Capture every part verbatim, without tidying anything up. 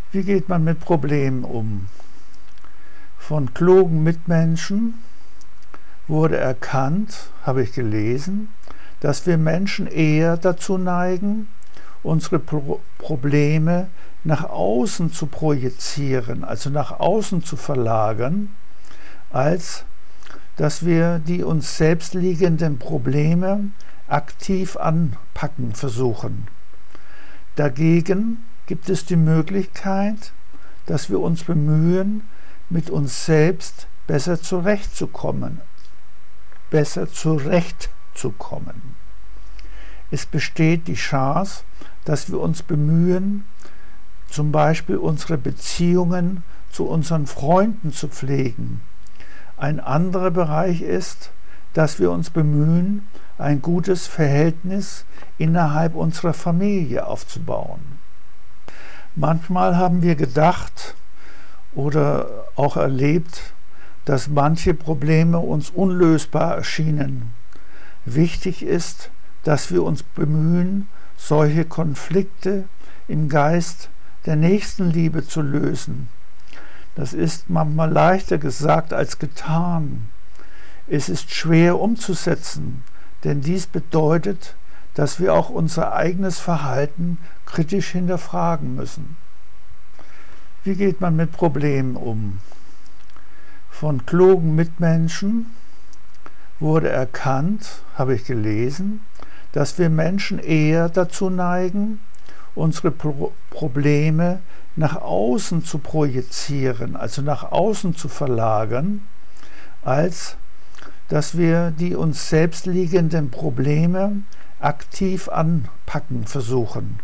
Wie geht man mit Problemen um? Von klugen Mitmenschen wurde erkannt, habe ich gelesen, dass wir Menschen eher dazu neigen, unsere Pro- Probleme nach außen zu projizieren, also nach außen zu verlagern, als dass wir die uns selbst liegenden Probleme aktiv anpacken versuchen. Dagegen gibt es die Möglichkeit, dass wir uns bemühen, mit uns selbst besser zurechtzukommen, besser zurechtzukommen. Es besteht die Chance, dass wir uns bemühen, zum Beispiel unsere Beziehungen zu unseren Freunden zu pflegen. Ein anderer Bereich ist, dass wir uns bemühen, ein gutes Verhältnis innerhalb unserer Familie aufzubauen. Manchmal haben wir gedacht oder auch erlebt, dass manche Probleme uns unlösbar erschienen. Wichtig ist, dass wir uns bemühen, solche Konflikte im Geist der Nächstenliebe zu lösen. Das ist manchmal leichter gesagt als getan. Es ist schwer umzusetzen, denn dies bedeutet, dass wir auch unser eigenes Verhalten kritisch hinterfragen müssen. Wie geht man mit Problemen um? Von klugen Mitmenschen wurde erkannt, habe ich gelesen, dass wir Menschen eher dazu neigen, unsere Pro- Probleme nach außen zu projizieren, also nach außen zu verlagern, als dass wir die uns selbst liegenden Probleme aktiv anpacken versuchen.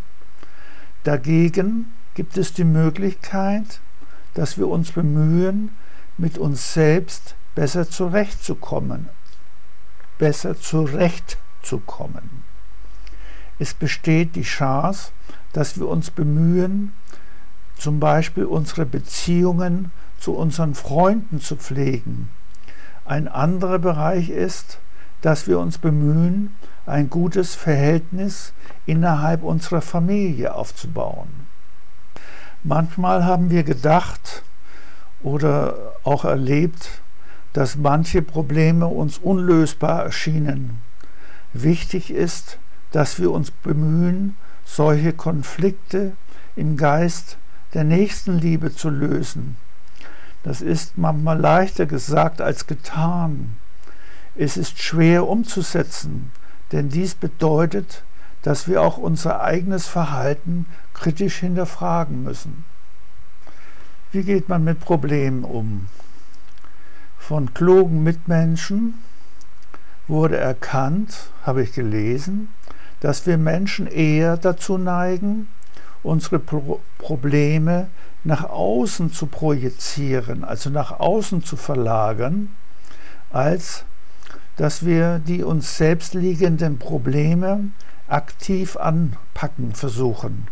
Dagegen gibt es die Möglichkeit, dass wir uns bemühen, mit uns selbst besser zurechtzukommen, besser zurechtzukommen. Es besteht die Chance, dass wir uns bemühen, zum Beispiel unsere Beziehungen zu unseren Freunden zu pflegen. Ein anderer Bereich ist, dass wir uns bemühen, ein gutes Verhältnis innerhalb unserer Familie aufzubauen. Manchmal haben wir gedacht oder auch erlebt, dass manche Probleme uns unlösbar erschienen. Wichtig ist, dass wir uns bemühen, solche Konflikte im Geist der Nächstenliebe zu lösen. Das ist manchmal leichter gesagt als getan. Es ist schwer umzusetzen, denn dies bedeutet, dass wir auch unser eigenes Verhalten kritisch hinterfragen müssen. Wie geht man mit Problemen um? Von klugen Mitmenschen wurde erkannt, habe ich gelesen, dass wir Menschen eher dazu neigen, unsere Pro- Probleme nach außen zu projizieren, also nach außen zu verlagern, als dass wir die uns selbst liegenden Probleme aktiv anpacken versuchen.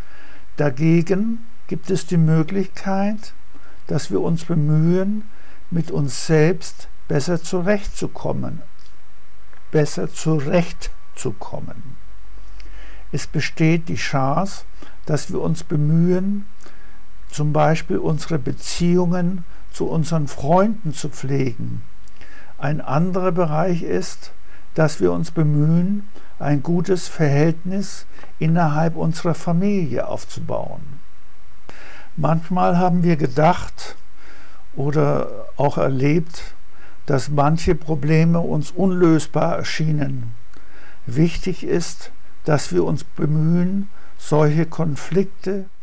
Dagegen gibt es die Möglichkeit, dass wir uns bemühen, mit uns selbst besser zurechtzukommen, besser zurechtzukommen. Es besteht die Chance, dass wir uns bemühen, zum Beispiel unsere Beziehungen zu unseren Freunden zu pflegen. Ein anderer Bereich ist, dass wir uns bemühen, ein gutes Verhältnis innerhalb unserer Familie aufzubauen. Manchmal haben wir gedacht oder auch erlebt, dass manche Probleme uns unlösbar erschienen. Wichtig ist, dass wir uns bemühen, solche Konflikte